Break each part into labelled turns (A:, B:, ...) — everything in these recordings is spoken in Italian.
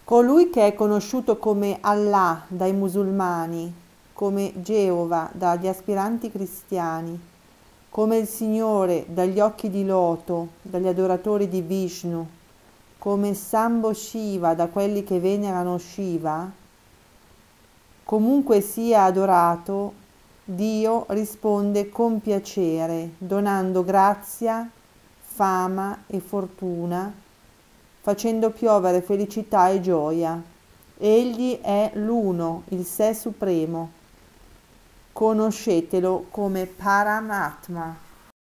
A: Colui che è conosciuto come Allah dai musulmani, come Geova dagli aspiranti cristiani, come il Signore dagli occhi di loto dagli adoratori di Vishnu, come Sambo Shiva da quelli che venerano Shiva, comunque sia adorato, Dio risponde con piacere, donando grazia, fama e fortuna, facendo piovere felicità e gioia. Egli è l'Uno, il Sé Supremo. Conoscetelo come Paramatma.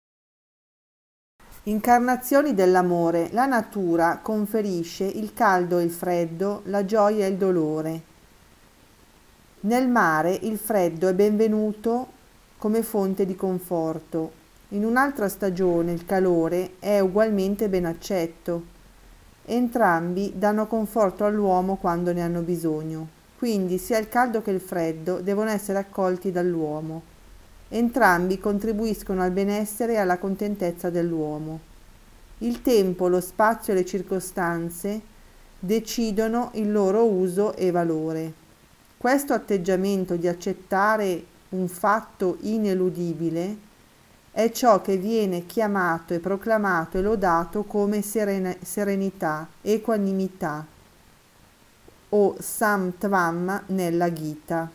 A: Incarnazioni dell'amore. La natura conferisce il caldo e il freddo, la gioia e il dolore. Nel mare il freddo è benvenuto come fonte di conforto. In un'altra stagione il calore è ugualmente ben accetto. Entrambi danno conforto all'uomo quando ne hanno bisogno. Quindi sia il caldo che il freddo devono essere accolti dall'uomo. Entrambi contribuiscono al benessere e alla contentezza dell'uomo. Il tempo, lo spazio e le circostanze decidono il loro uso e valore. Questo atteggiamento di accettare un fatto ineludibile è ciò che viene chiamato e proclamato e lodato come serenità, equanimità o samtvam nella Gita.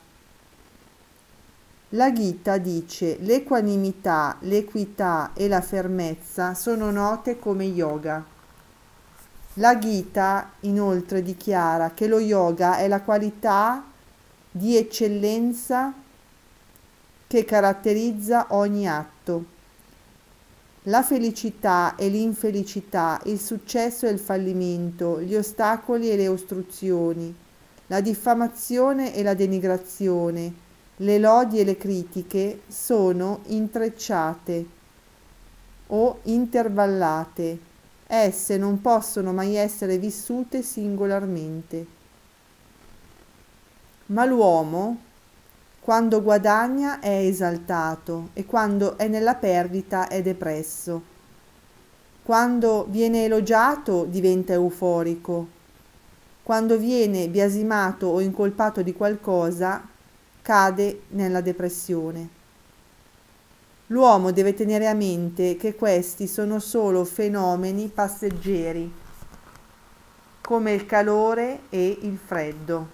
A: La Gita dice: l'equanimità, l'equità e la fermezza sono note come yoga. La Gita inoltre dichiara che lo yoga è la qualità di eccellenza che caratterizza ogni atto. La felicità e l'infelicità, il successo e il fallimento, gli ostacoli e le ostruzioni, la diffamazione e la denigrazione, le lodi e le critiche sono intrecciate o intervallate. Esse non possono mai essere vissute singolarmente. Ma l'uomo, quando guadagna, è esaltato e quando è nella perdita è depresso. Quando viene elogiato diventa euforico. Quando viene biasimato o incolpato di qualcosa, cade nella depressione. L'uomo deve tenere a mente che questi sono solo fenomeni passeggeri, come il calore e il freddo.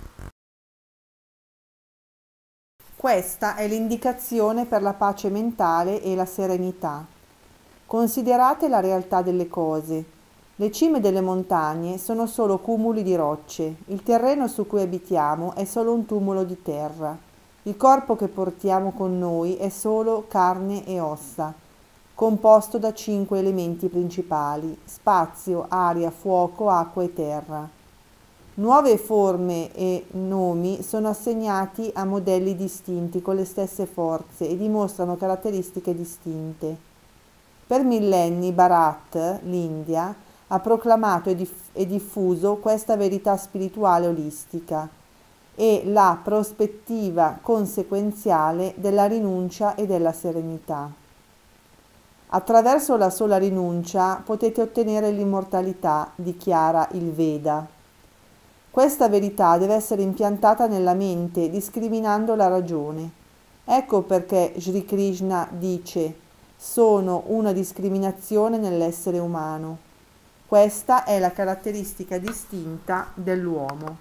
A: Questa è l'indicazione per la pace mentale e la serenità. Considerate la realtà delle cose. Le cime delle montagne sono solo cumuli di rocce, il terreno su cui abitiamo è solo un tumulo di terra, il corpo che portiamo con noi è solo carne e ossa, composto da 5 elementi principali: spazio, aria, fuoco, acqua e terra. Nuove forme e nomi sono assegnati a modelli distinti con le stesse forze e dimostrano caratteristiche distinte. Per millenni Bharat, l'India, ha proclamato e diffuso questa verità spirituale olistica e la prospettiva conseguenziale della rinuncia e della serenità. Attraverso la sola rinuncia potete ottenere l'immortalità, dichiara il Veda. Questa verità deve essere impiantata nella mente, discriminando la ragione. Ecco perché Sri Krishna dice: sono una discriminazione nell'essere umano. Questa è la caratteristica distinta dell'uomo.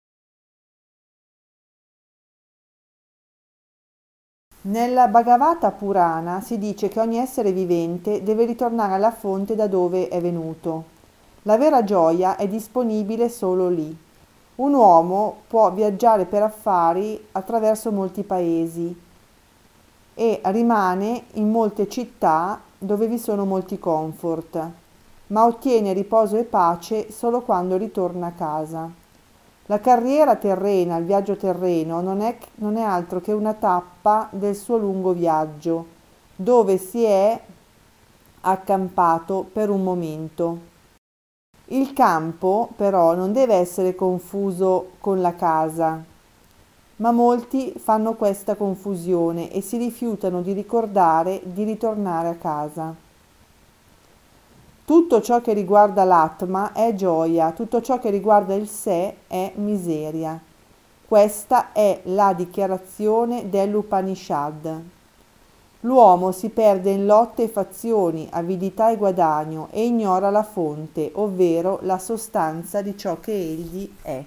A: Nella Bhagavata Purana si dice che ogni essere vivente deve ritornare alla fonte da dove è venuto. La vera gioia è disponibile solo lì. Un uomo può viaggiare per affari attraverso molti paesi e rimane in molte città dove vi sono molti comfort, ma ottiene riposo e pace solo quando ritorna a casa. La carriera terrena, il viaggio terreno, non è altro che una tappa del suo lungo viaggio, dove si è accampato per un momento. Il campo, però, non deve essere confuso con la casa, ma molti fanno questa confusione e si rifiutano di ricordare di ritornare a casa. Tutto ciò che riguarda l'Atma è gioia, tutto ciò che riguarda il sé è miseria. Questa è la dichiarazione dell'Upanishad. L'uomo si perde in lotte e fazioni, avidità e guadagno e ignora la fonte, ovvero la sostanza di ciò che egli è.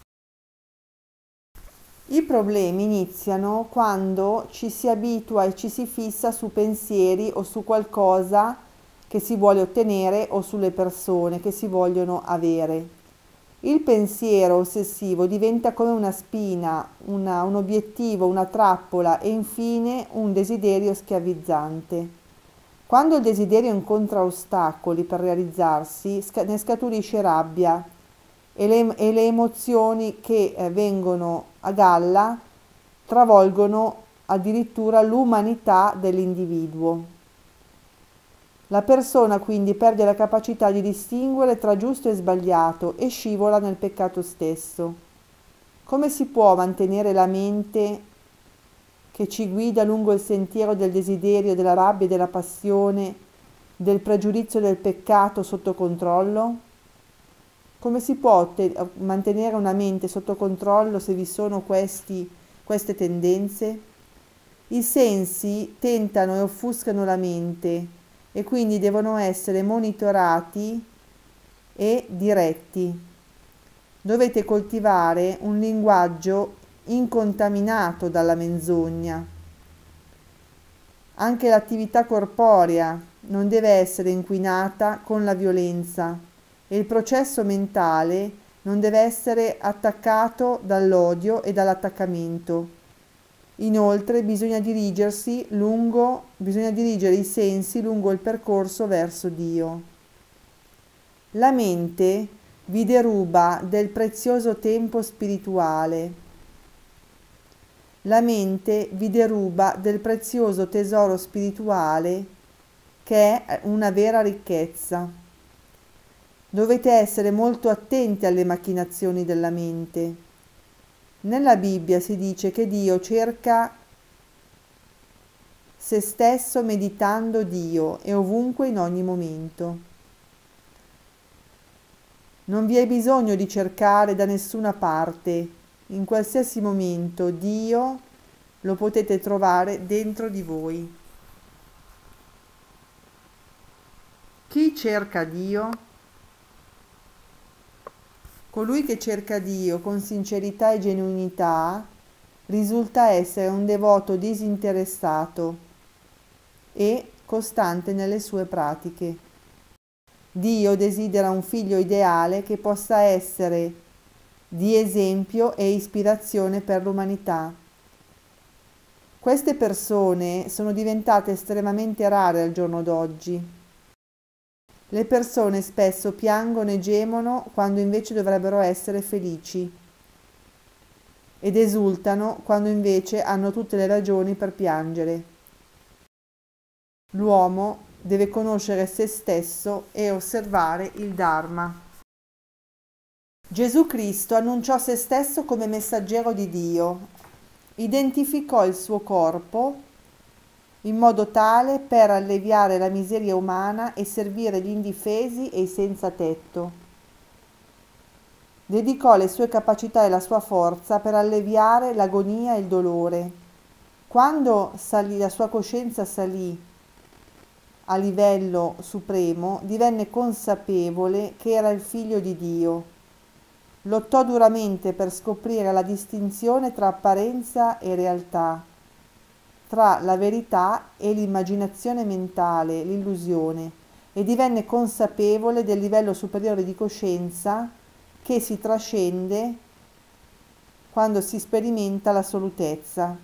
A: I problemi iniziano quando ci si abitua e ci si fissa su pensieri o su qualcosa che si vuole ottenere o sulle persone che si vogliono avere. Il pensiero ossessivo diventa come una spina, un obiettivo, una trappola e infine un desiderio schiavizzante. Quando il desiderio incontra ostacoli per realizzarsi, ne scaturisce rabbia e le emozioni che vengono a galla travolgono addirittura l'umanità dell'individuo. La persona quindi perde la capacità di distinguere tra giusto e sbagliato e scivola nel peccato stesso. Come si può mantenere la mente che ci guida lungo il sentiero del desiderio, della rabbia e della passione, del pregiudizio e del peccato sotto controllo? Come si può mantenere una mente sotto controllo se vi sono queste tendenze? I sensi tentano e offuscano la mente e quindi devono essere monitorati e diretti. Dovete coltivare un linguaggio incontaminato dalla menzogna. Anche l'attività corporea non deve essere inquinata con la violenza e il processo mentale non deve essere attaccato dall'odio e dall'attaccamento. Inoltre bisogna dirigere i sensi lungo il percorso verso Dio. La mente vi deruba del prezioso tempo spirituale. La mente vi deruba del prezioso tesoro spirituale che è una vera ricchezza. Dovete essere molto attenti alle macchinazioni della mente. Nella Bibbia si dice che Dio cerca se stesso meditando Dio e ovunque in ogni momento. Non vi è bisogno di cercare da nessuna parte, in qualsiasi momento Dio lo potete trovare dentro di voi. Chi cerca Dio? Colui che cerca Dio con sincerità e genuinità risulta essere un devoto disinteressato e costante nelle sue pratiche. Dio desidera un figlio ideale che possa essere di esempio e ispirazione per l'umanità. Queste persone sono diventate estremamente rare al giorno d'oggi. Le persone spesso piangono e gemono quando invece dovrebbero essere felici ed esultano quando invece hanno tutte le ragioni per piangere. L'uomo deve conoscere se stesso e osservare il Dharma. Gesù Cristo annunciò se stesso come messaggero di Dio, identificò il suo corpo in modo tale per alleviare la miseria umana e servire gli indifesi e i senza tetto. Dedicò le sue capacità e la sua forza per alleviare l'agonia e il dolore. Quando la sua coscienza salì a livello supremo, divenne consapevole che era il figlio di Dio. Lottò duramente per scoprire la distinzione tra apparenza e realtà, tra la verità e l'immaginazione mentale, l'illusione, e divenne consapevole del livello superiore di coscienza che si trascende quando si sperimenta l'assolutezza.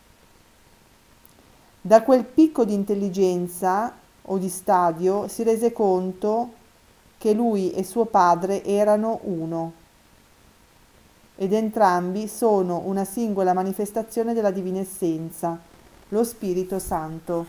A: Da quel picco di intelligenza o di stadio si rese conto che lui e suo padre erano uno, ed entrambi sono una singola manifestazione della divina essenza, lo Spirito Santo.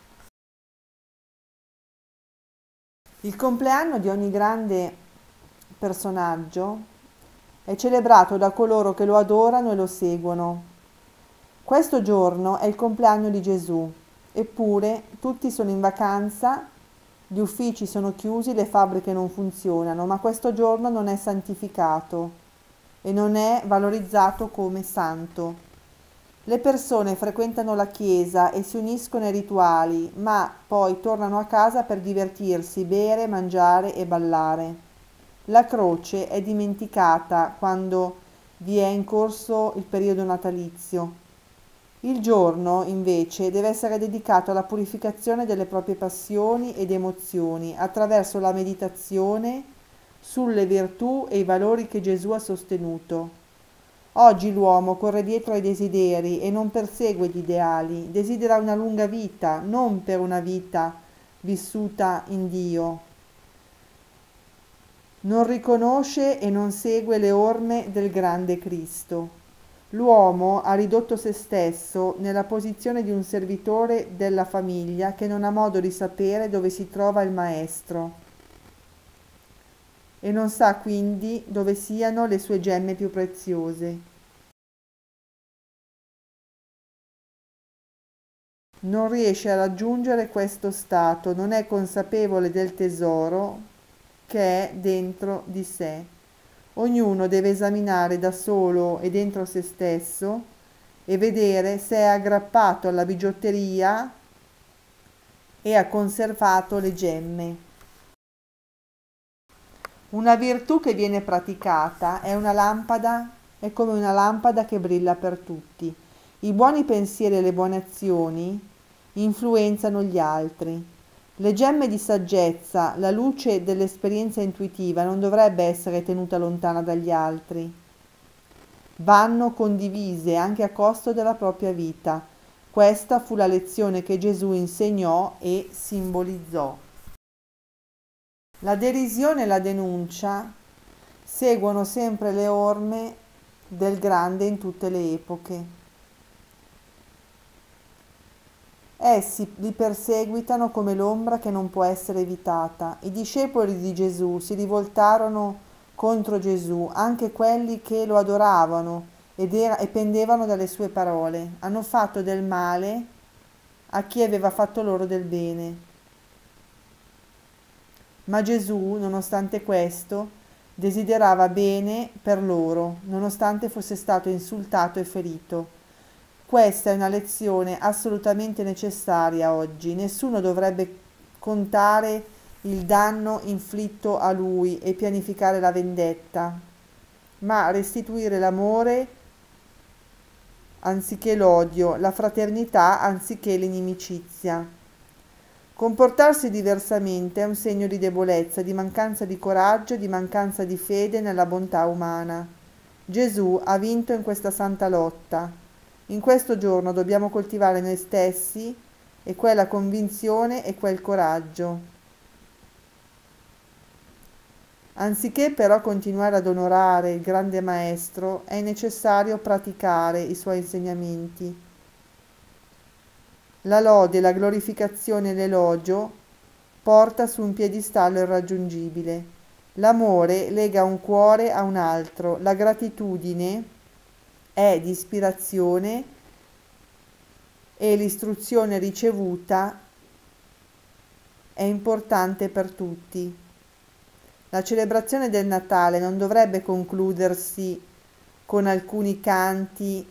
A: Il compleanno di ogni grande personaggio è celebrato da coloro che lo adorano e lo seguono. Questo giorno è il compleanno di Gesù, eppure tutti sono in vacanza gli uffici sono chiusi, le fabbriche non funzionano, ma questo giorno non è santificato e non è valorizzato come santo. Le persone frequentano la chiesa e si uniscono ai rituali, ma poi tornano a casa per divertirsi, bere, mangiare e ballare. La croce è dimenticata quando vi è in corso il periodo natalizio. Il giorno, invece, deve essere dedicato alla purificazione delle proprie passioni ed emozioni attraverso la meditazione sulle virtù e i valori che Gesù ha sostenuto. Oggi l'uomo corre dietro ai desideri e non persegue gli ideali, desidera una lunga vita, non per una vita vissuta in Dio. Non riconosce e non segue le orme del grande Cristo. L'uomo ha ridotto se stesso nella posizione di un servitore della famiglia che non ha modo di sapere dove si trova il maestro e non sa quindi dove siano le sue gemme più preziose. Non riesce a raggiungere questo stato, non è consapevole del tesoro che è dentro di sé. Ognuno deve esaminare da solo e dentro se stesso e vedere se è aggrappato alla bigiotteria e ha conservato le gemme. Una virtù che viene praticata è come una lampada che brilla per tutti. I buoni pensieri e le buone azioni influenzano gli altri. Le gemme di saggezza, la luce dell'esperienza intuitiva non dovrebbe essere tenuta lontana dagli altri. Vanno condivise anche a costo della propria vita. Questa fu la lezione che Gesù insegnò e simbolizzò. La derisione e la denuncia seguono sempre le orme del grande in tutte le epoche. Essi li perseguitano come l'ombra che non può essere evitata. I discepoli di Gesù si rivoltarono contro Gesù, anche quelli che lo adoravano e pendevano dalle sue parole. Hanno fatto del male a chi aveva fatto loro del bene. Ma Gesù, nonostante questo, desiderava bene per loro, nonostante fosse stato insultato e ferito. Questa è una lezione assolutamente necessaria oggi. Nessuno dovrebbe contare il danno inflitto a lui e pianificare la vendetta, ma restituire l'amore anziché l'odio, la fraternità anziché l'inimicizia. Comportarsi diversamente è un segno di debolezza, di mancanza di coraggio, di mancanza di fede nella bontà umana. Gesù ha vinto in questa santa lotta. In questo giorno dobbiamo coltivare noi stessi e quella convinzione e quel coraggio. Anziché però continuare ad onorare il grande maestro, è necessario praticare i suoi insegnamenti. La lode, la glorificazione e l'elogio porta su un piedistallo irraggiungibile. L'amore lega un cuore a un altro, la gratitudine è di ispirazione e l'istruzione ricevuta è importante per tutti. La celebrazione del Natale non dovrebbe concludersi con alcuni canti,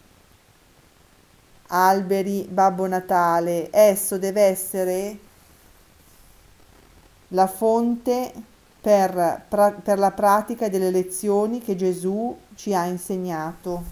A: alberi, Babbo Natale. Esso deve essere la fonte per la pratica delle lezioni che Gesù ci ha insegnato.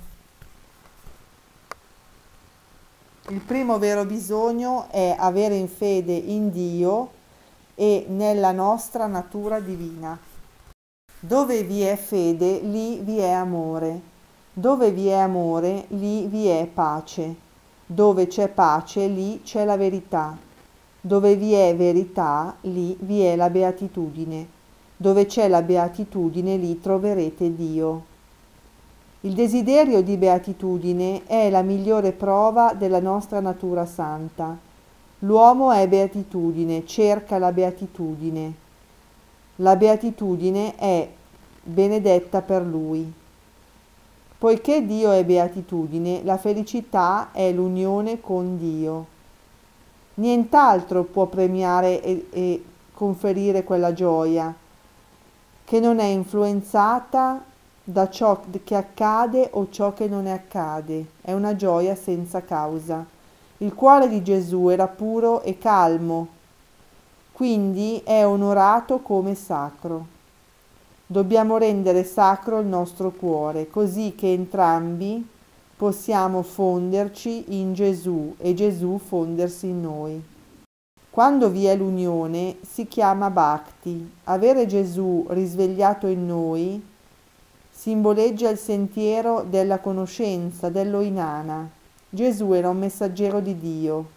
A: Il primo vero bisogno è avere in fede in Dio e nella nostra natura divina. Dove vi è fede, lì vi è amore. Dove vi è amore, lì vi è pace. Dove c'è pace, lì c'è la verità. Dove vi è verità, lì vi è la beatitudine. Dove c'è la beatitudine, lì troverete Dio. Il desiderio di beatitudine è la migliore prova della nostra natura santa. L'uomo è beatitudine, cerca la beatitudine. La beatitudine è benedetta per lui. Poiché Dio è beatitudine, la felicità è l'unione con Dio. Nient'altro può premiare conferire quella gioia, che non è influenzata da ciò che accade o ciò che non accade, è una gioia senza causa. Il cuore di Gesù era puro e calmo, quindi è onorato come sacro. Dobbiamo rendere sacro il nostro cuore, così che entrambi possiamo fonderci in Gesù e Gesù fondersi in noi. Quando vi è l'unione si chiama Bhakti. Avere Gesù risvegliato in noi simboleggia il sentiero della conoscenza, dello Inanna. Gesù era un messaggero di Dio,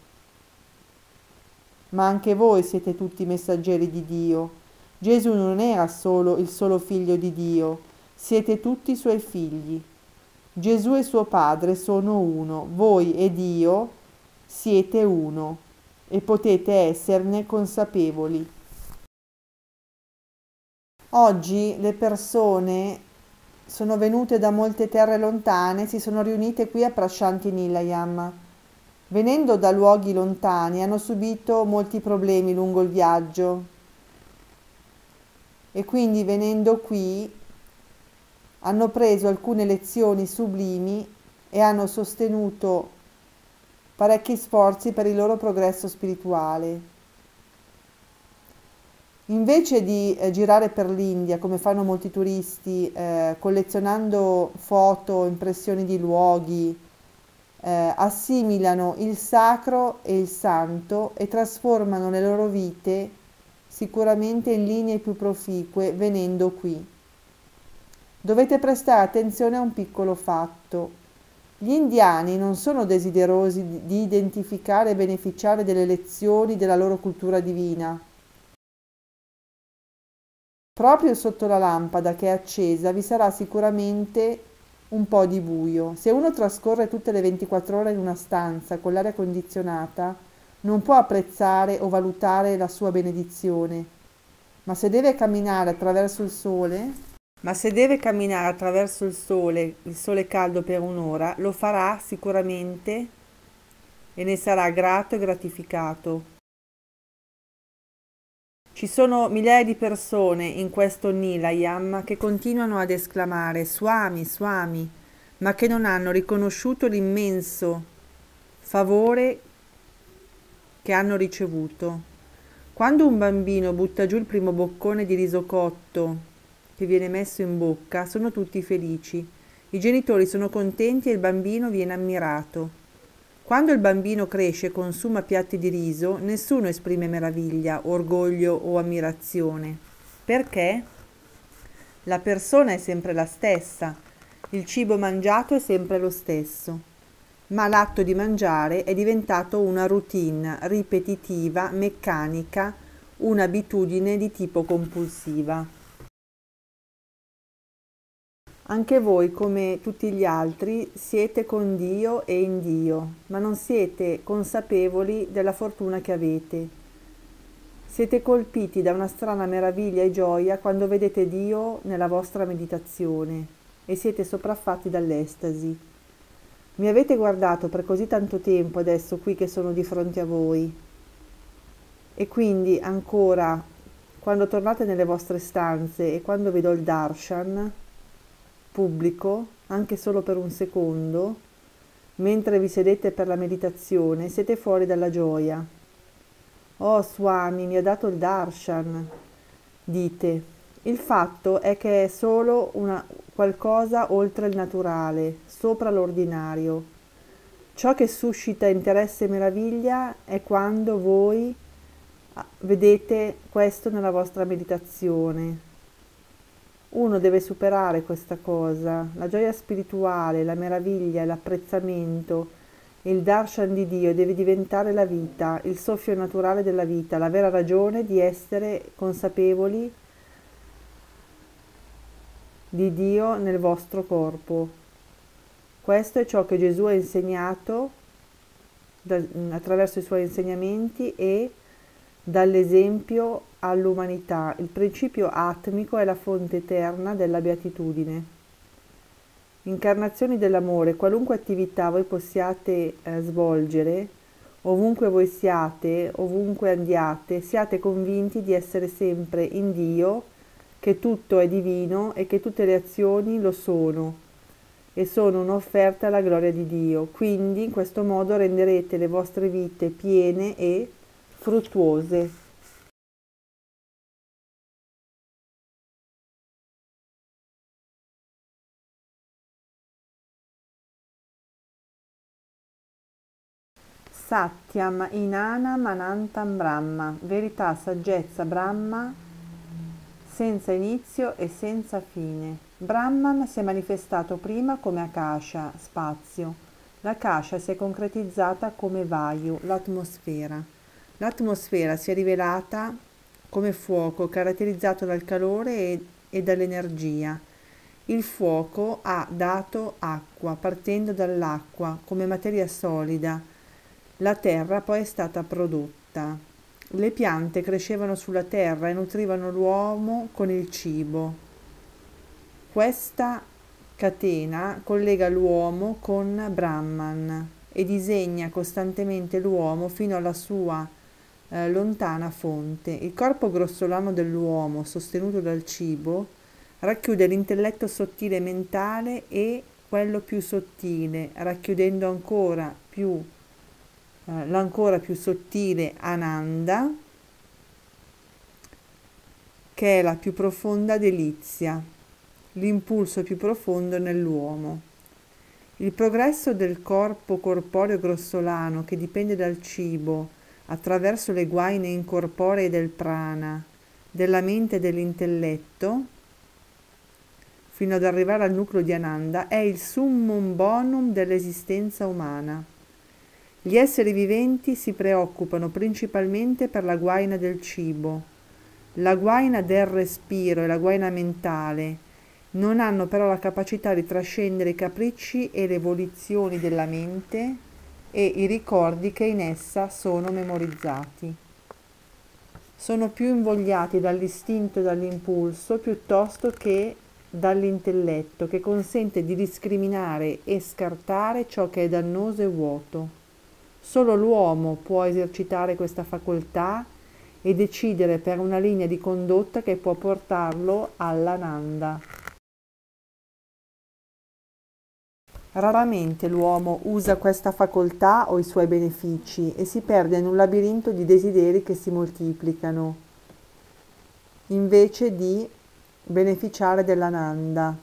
A: ma anche voi siete tutti messaggeri di Dio. Gesù non era solo il solo figlio di Dio, siete tutti suoi figli. Gesù e suo Padre sono uno, voi e Dio siete uno e potete esserne consapevoli. Oggi le persone sono venute da molte terre lontane, si sono riunite qui a Prashanti Nilayam. Venendo da luoghi lontani hanno subito molti problemi lungo il viaggio e quindi venendo qui hanno preso alcune lezioni sublimi e hanno sostenuto parecchi sforzi per il loro progresso spirituale. Invece di girare per l'India come fanno molti turisti, collezionando foto, impressioni di luoghi, assimilano il sacro e il santo e trasformano le loro vite sicuramente in linee più proficue venendo qui. Dovete prestare attenzione a un piccolo fatto. Gli indiani non sono desiderosi di identificare e beneficiare delle lezioni della loro cultura divina. Proprio sotto la lampada che è accesa vi sarà sicuramente un po' di buio. Se uno trascorre tutte le 24 ore in una stanza con l'aria condizionata, non può apprezzare o valutare la sua benedizione. Ma se deve camminare attraverso il sole il sole caldo per un'ora, lo farà sicuramente e ne sarà grato e gratificato. Ci sono migliaia di persone in questo Nilayam che continuano ad esclamare Swami, Swami, ma che non hanno riconosciuto l'immenso favore che hanno ricevuto. Quando un bambino butta giù il primo boccone di riso cotto che viene messo in bocca, sono tutti felici. I genitori sono contenti e il bambino viene ammirato. Quando il bambino cresce e consuma piatti di riso, nessuno esprime meraviglia, orgoglio o ammirazione. Perché? La persona è sempre la stessa, il cibo mangiato è sempre lo stesso, ma l'atto di mangiare è diventato una routine ripetitiva, meccanica, un'abitudine di tipo compulsiva. Anche voi, come tutti gli altri, siete con Dio e in Dio, ma non siete consapevoli della fortuna che avete. Siete colpiti da una strana meraviglia e gioia quando vedete Dio nella vostra meditazione e siete sopraffatti dall'estasi. Mi avete guardato per così tanto tempo adesso qui che sono di fronte a voi e quindi ancora quando tornate nelle vostre stanze e quando vi do il darshan pubblico, anche solo per un secondo, mentre vi sedete per la meditazione, siete fuori dalla gioia. Oh Swami, mi ha dato il darshan, dite. Il fatto è che è solo qualcosa oltre il naturale, sopra l'ordinario. Ciò che suscita interesse e meraviglia è quando voi vedete questo nella vostra meditazione. Uno deve superare questa cosa, la gioia spirituale, la meraviglia, l'apprezzamento, il darshan di Dio deve diventare la vita, il soffio naturale della vita, la vera ragione di essere consapevoli di Dio nel vostro corpo. Questo è ciò che Gesù ha insegnato attraverso i suoi insegnamenti e dall'esempio all'umanità. Il principio atmico è la fonte eterna della beatitudine. Incarnazioni dell'amore, qualunque attività voi possiate svolgere, Ovunque voi siate, ovunque andiate, siate convinti di essere sempre in Dio, che tutto è divino e che tutte le azioni lo sono e sono un'offerta alla gloria di Dio. Quindi in questo modo renderete le vostre vite piene e fruttuose. Satyam Inanam Anantam Brahma, verità, saggezza, Brahma, senza inizio e senza fine. Brahman si è manifestato prima come Akasha, spazio. L'Akasha si è concretizzata come Vayu, l'atmosfera. L'atmosfera si è rivelata come fuoco, caratterizzato dal calore e dall'energia. Il fuoco ha dato acqua, partendo dall'acqua come materia solida. La terra poi è stata prodotta. Le piante crescevano sulla terra e nutrivano l'uomo con il cibo. Questa catena collega l'uomo con Brahman e disegna costantemente l'uomo fino alla sua lontana fonte. Il corpo grossolano dell'uomo, sostenuto dal cibo, racchiude l'intelletto sottile mentale e quello più sottile, racchiudendo l'ancora più sottile Ananda, che è la più profonda delizia, l'impulso più profondo nell'uomo. Il progresso del corpo corporeo grossolano, che dipende dal cibo, attraverso le guaine incorporee del prana, della mente e dell'intelletto, fino ad arrivare al nucleo di Ananda, è il summum bonum dell'esistenza umana. Gli esseri viventi si preoccupano principalmente per la guaina del cibo, la guaina del respiro e la guaina mentale. Non hanno però la capacità di trascendere i capricci e le volizioni della mente e i ricordi che in essa sono memorizzati. Sono più invogliati dall'istinto e dall'impulso piuttosto che dall'intelletto, che consente di discriminare e scartare ciò che è dannoso e vuoto. Solo l'uomo può esercitare questa facoltà e decidere per una linea di condotta che può portarlo all'Ananda. Raramente l'uomo usa questa facoltà o i suoi benefici e si perde in un labirinto di desideri che si moltiplicano, invece di beneficiare dell'Ananda.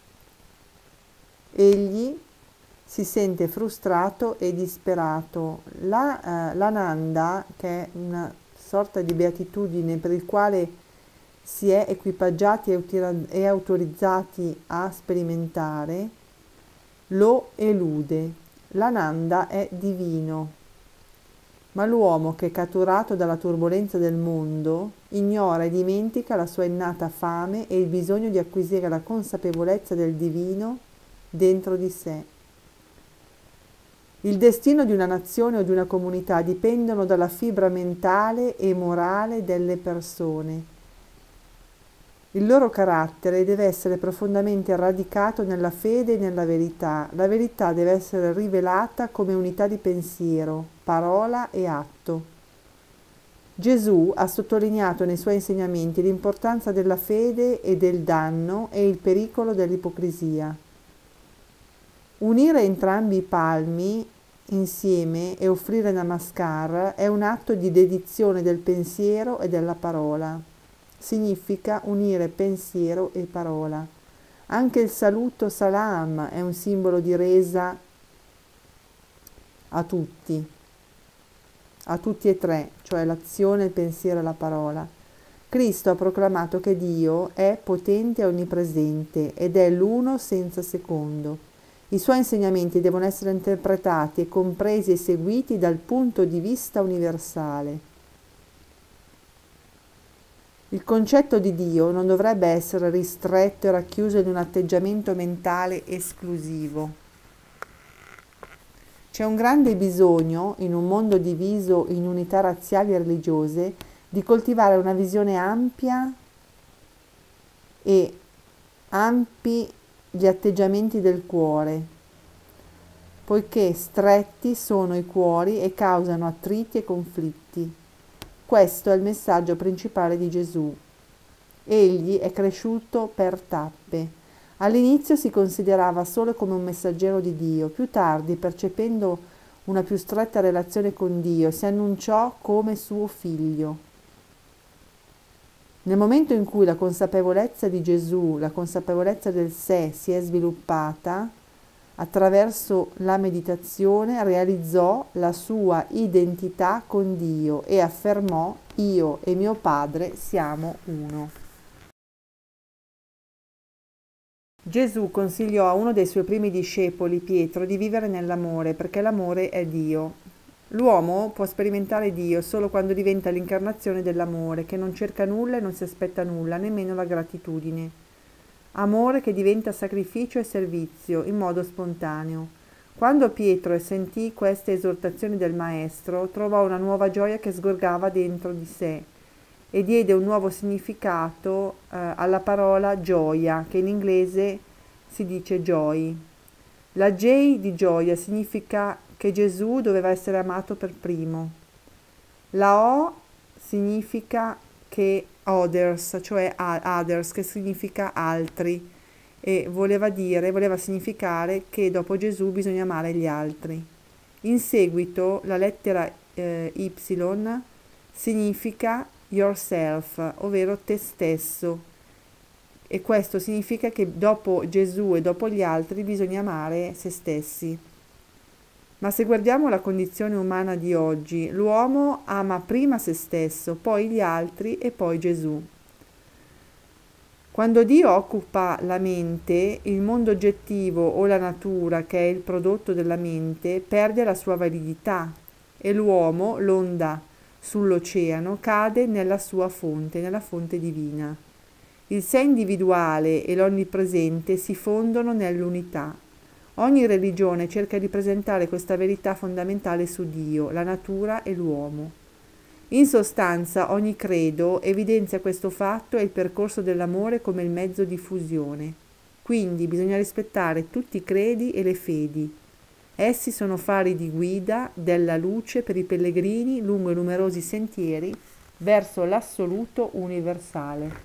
A: Egli si sente frustrato e disperato. L'Ananda, che è una sorta di beatitudine per il quale si è equipaggiati e autorizzati a sperimentare, lo elude. L'Ananda è divino, ma l'uomo che è catturato dalla turbolenza del mondo ignora e dimentica la sua innata fame e il bisogno di acquisire la consapevolezza del divino dentro di sé. Il destino di una nazione o di una comunità dipendono dalla fibra mentale e morale delle persone. Il loro carattere deve essere profondamente radicato nella fede e nella verità. La verità deve essere rivelata come unità di pensiero, parola e atto. Gesù ha sottolineato nei suoi insegnamenti l'importanza della fede e del danno e il pericolo dell'ipocrisia. Unire entrambi i palmi insieme e offrire namaskar è un atto di dedizione del pensiero e della parola. Significa unire pensiero e parola. Anche il saluto salam è un simbolo di resa a tutti e tre, cioè l'azione, il pensiero e la parola. Cristo ha proclamato che Dio è potente e onnipresente ed è l'uno senza secondo. I suoi insegnamenti devono essere interpretati e compresi e seguiti dal punto di vista universale. Il concetto di Dio non dovrebbe essere ristretto e racchiuso in un atteggiamento mentale esclusivo. C'è un grande bisogno, in un mondo diviso in unità razziali e religiose, di coltivare una visione ampia e ampi gli atteggiamenti del cuore. poiché stretti sono i cuori e causano attriti e conflitti. Questo è il messaggio principale di Gesù. Egli è cresciuto per tappe. All'inizio si considerava solo come un messaggero di Dio, più tardi, percependo una più stretta relazione con Dio, si annunciò come suo figlio. Nel momento in cui la consapevolezza di Gesù, la consapevolezza del sé si è sviluppata, attraverso la meditazione realizzò la sua identità con Dio e affermò: io e mio Padre siamo uno. Gesù consigliò a uno dei suoi primi discepoli, Pietro, di vivere nell'amore, perché l'amore è Dio. L'uomo può sperimentare Dio solo quando diventa l'incarnazione dell'amore, che non cerca nulla e non si aspetta nulla, nemmeno la gratitudine. Amore che diventa sacrificio e servizio in modo spontaneo. Quando Pietro sentì queste esortazioni del Maestro, trovò una nuova gioia che sgorgava dentro di sé e diede un nuovo significato alla parola gioia, che in inglese si dice joy. La J di gioia significa che Gesù doveva essere amato per primo. La O significa che others, cioè others, che significa altri, e voleva significare che dopo Gesù bisogna amare gli altri. In seguito la lettera Y significa yourself, ovvero te stesso, e questo significa che dopo Gesù e dopo gli altri bisogna amare se stessi. Ma se guardiamo la condizione umana di oggi, l'uomo ama prima se stesso, poi gli altri e poi Gesù. Quando Dio occupa la mente, il mondo oggettivo o la natura, che è il prodotto della mente, perde la sua validità e l'uomo, l'onda sull'oceano, cade nella sua fonte, nella fonte divina. Il sé individuale e l'onnipresente si fondono nell'unità. Ogni religione cerca di presentare questa verità fondamentale su Dio, la natura e l'uomo. In sostanza, ogni credo evidenzia questo fatto e il percorso dell'amore come il mezzo di fusione. Quindi bisogna rispettare tutti i credi e le fedi. Essi sono fari di guida della luce per i pellegrini lungo i numerosi sentieri verso l'assoluto universale.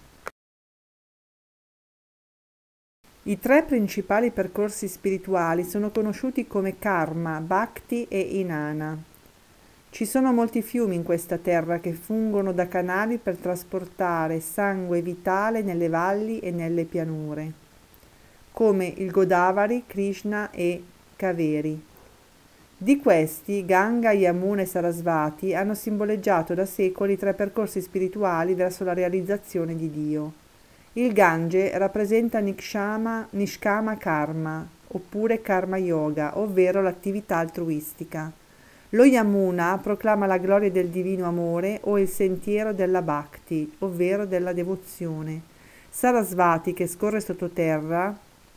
A: I tre principali percorsi spirituali sono conosciuti come karma, bhakti e inana. Ci sono molti fiumi in questa terra che fungono da canali per trasportare sangue vitale nelle valli e nelle pianure, come il Godavari, Krishna e Kaveri. Di questi, Ganga, Yamuna e Sarasvati hanno simboleggiato da secoli tre percorsi spirituali verso la realizzazione di Dio. Il Gange rappresenta Nishkama Karma, oppure Karma Yoga, ovvero l'attività altruistica. Lo Yamuna proclama la gloria del divino amore o il sentiero della Bhakti, ovvero della devozione. Sarasvati, che scorre sottoterra,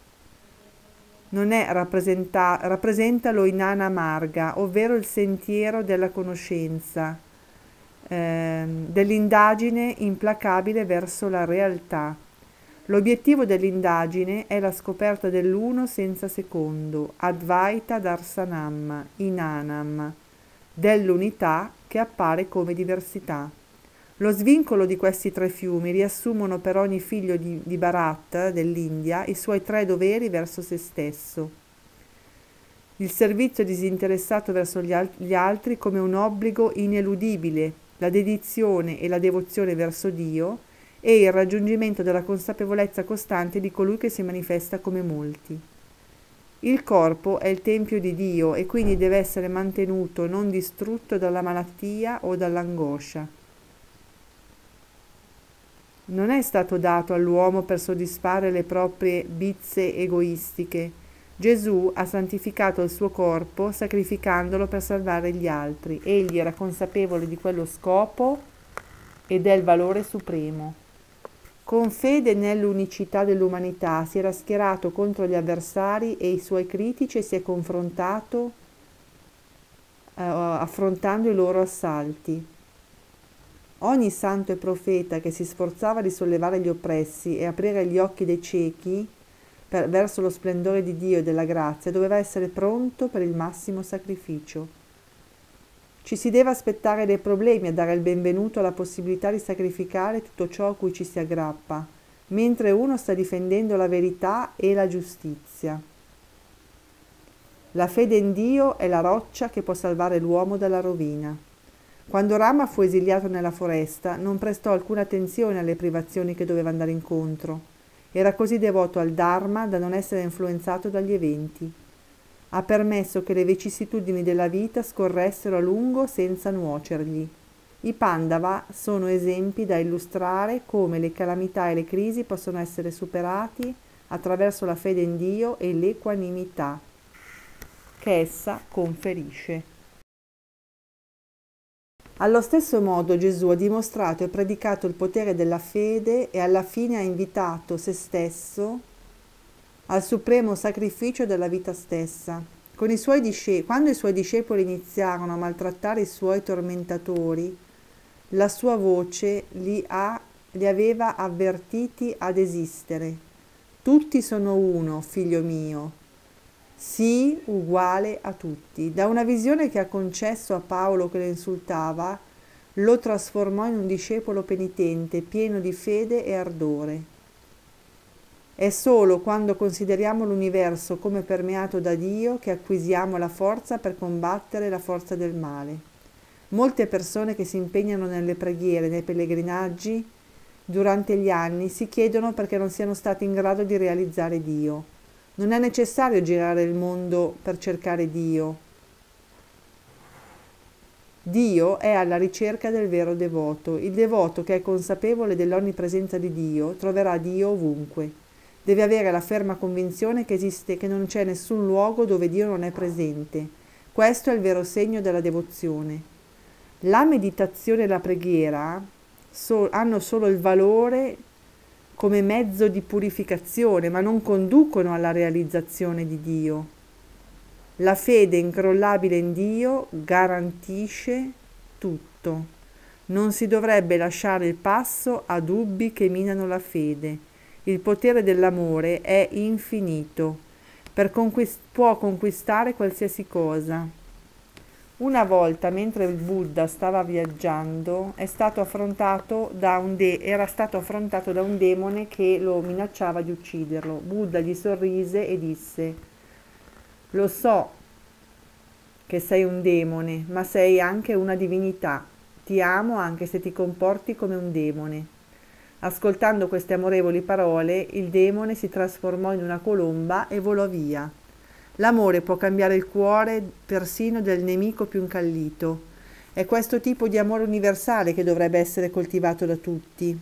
A: rappresenta lo Inana Marga, ovvero il sentiero della conoscenza, dell'indagine implacabile verso la realtà. L'obiettivo dell'indagine è la scoperta dell'uno senza secondo, Advaita Darsanam, Inanam, dell'unità che appare come diversità. Lo svincolo di questi tre fiumi riassumono per ogni figlio di Bharat, dell'India, i suoi tre doveri verso se stesso. Il servizio disinteressato verso gli altri come un obbligo ineludibile, la dedizione e la devozione verso Dio, e il raggiungimento della consapevolezza costante di colui che si manifesta come molti. Il corpo è il tempio di Dio e quindi deve essere mantenuto, non distrutto dalla malattia o dall'angoscia. Non è stato dato all'uomo per soddisfare le proprie bizze egoistiche. Gesù ha santificato il suo corpo sacrificandolo per salvare gli altri. Egli era consapevole di quello scopo e del valore supremo. Con fede nell'unicità dell'umanità si era schierato contro gli avversari e i suoi critici e si è confrontato affrontando i loro assalti. Ogni santo e profeta che si sforzava di sollevare gli oppressi e aprire gli occhi dei ciechi verso lo splendore di Dio e della grazia, doveva essere pronto per il massimo sacrificio. Ci si deve aspettare dei problemi a dare il benvenuto alla possibilità di sacrificare tutto ciò a cui ci si aggrappa, mentre uno sta difendendo la verità e la giustizia. La fede in Dio è la roccia che può salvare l'uomo dalla rovina. Quando Rama fu esiliato nella foresta, non prestò alcuna attenzione alle privazioni che doveva andare incontro. Era così devoto al Dharma da non essere influenzato dagli eventi. Ha permesso che le vicissitudini della vita scorressero a lungo senza nuocergli. I Pandava sono esempi da illustrare come le calamità e le crisi possono essere superati attraverso la fede in Dio e l'equanimità che essa conferisce. Allo stesso modo Gesù ha dimostrato e predicato il potere della fede e alla fine ha invitato se stesso al supremo sacrificio della vita stessa. Quando i suoi discepoli iniziarono a maltrattare i suoi tormentatori, la sua voce li aveva avvertiti ad esistere. Tutti sono uno, figlio mio. Sii uguale a tutti. Da una visione che ha concesso a Paolo che lo insultava, lo trasformò in un discepolo penitente, pieno di fede e ardore. È solo quando consideriamo l'universo come permeato da Dio che acquisiamo la forza per combattere la forza del male. Molte persone che si impegnano nelle preghiere, nei pellegrinaggi, durante gli anni, si chiedono perché non siano stati in grado di realizzare Dio. Non è necessario girare il mondo per cercare Dio. Dio è alla ricerca del vero devoto. Il devoto che è consapevole dell'onnipresenza di Dio troverà Dio ovunque. Deve avere la ferma convinzione che non c'è nessun luogo dove Dio non è presente. Questo è il vero segno della devozione. La meditazione e la preghiera hanno solo il valore come mezzo di purificazione, ma non conducono alla realizzazione di Dio. La fede incrollabile in Dio garantisce tutto. Non si dovrebbe lasciare il passo a dubbi che minano la fede. Il potere dell'amore è infinito, può conquistare qualsiasi cosa. Una volta, mentre il Buddha stava viaggiando, era stato affrontato da un demone che lo minacciava di ucciderlo. Buddha gli sorrise e disse: «Lo so che sei un demone, ma sei anche una divinità. Ti amo anche se ti comporti come un demone». Ascoltando queste amorevoli parole, il demone si trasformò in una colomba e volò via. L'amore può cambiare il cuore persino del nemico più incallito. È questo tipo di amore universale che dovrebbe essere coltivato da tutti.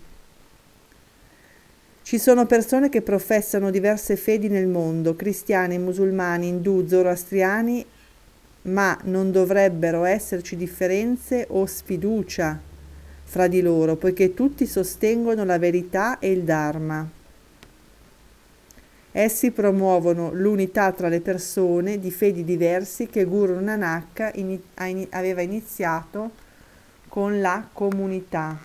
A: Ci sono persone che professano diverse fedi nel mondo, cristiani, musulmani, indù, zoroastriani, ma non dovrebbero esserci differenze o sfiducia fra di loro, poiché tutti sostengono la verità e il Dharma. Essi promuovono l'unità tra le persone di fedi diversi che Guru Nanak aveva iniziato con la comunità.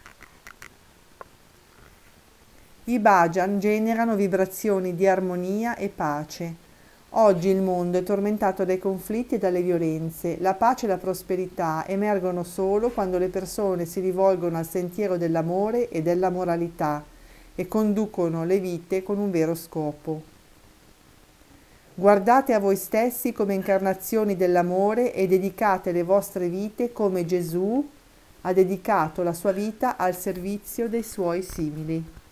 A: I bhajan generano vibrazioni di armonia e pace. Oggi il mondo è tormentato dai conflitti e dalle violenze. La pace e la prosperità emergono solo quando le persone si rivolgono al sentiero dell'amore e della moralità e conducono le vite con un vero scopo. Guardate a voi stessi come incarnazioni dell'amore e dedicate le vostre vite come Gesù ha dedicato la sua vita al servizio dei suoi simili.